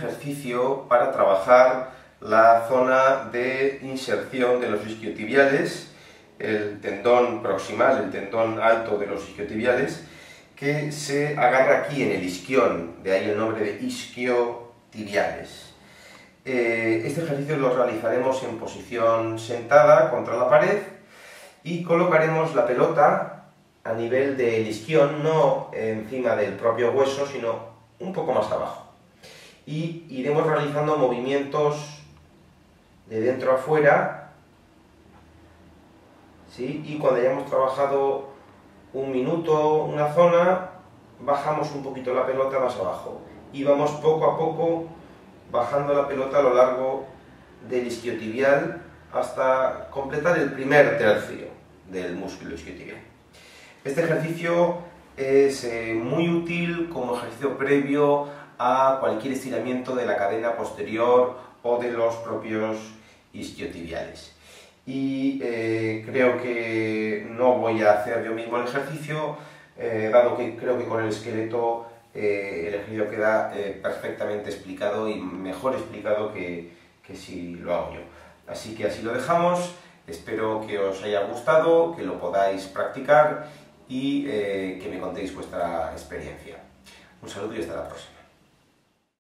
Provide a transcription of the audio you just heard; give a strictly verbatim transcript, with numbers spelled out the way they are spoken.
ejercicio para trabajar la zona de inserción de los isquiotibiales, el tendón proximal, el tendón alto de los isquiotibiales, que se agarra aquí en el isquión, de ahí el nombre de isquiotibiales. Eh, este ejercicio lo realizaremos en posición sentada contra la pared y colocaremos la pelota a nivel del isquión, no encima del propio hueso, sino un poco más abajo. Y iremos realizando movimientos de dentro a fuera, ¿sí? Y cuando hayamos trabajado un minuto una zona, bajamos un poquito la pelota más abajo y vamos poco a poco bajando la pelota a lo largo del isquiotibial hasta completar el primer tercio del músculo isquiotibial. Este ejercicio es eh, muy útil como ejercicio previo a cualquier estiramiento de la cadena posterior o de los propios isquiotibiales. Y eh, creo que no voy a hacer yo mismo el ejercicio, eh, dado que creo que con el esqueleto eh, el ejercicio queda eh, perfectamente explicado y mejor explicado que, que si lo hago yo. Así que así lo dejamos, espero que os haya gustado, que lo podáis practicar y eh, que me contéis vuestra experiencia. Un saludo y hasta la próxima.